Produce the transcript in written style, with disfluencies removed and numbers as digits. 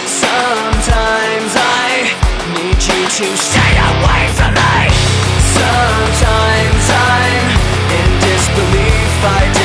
Sometimes I need you to stay away from me. Sometimes I'm in disbelief. I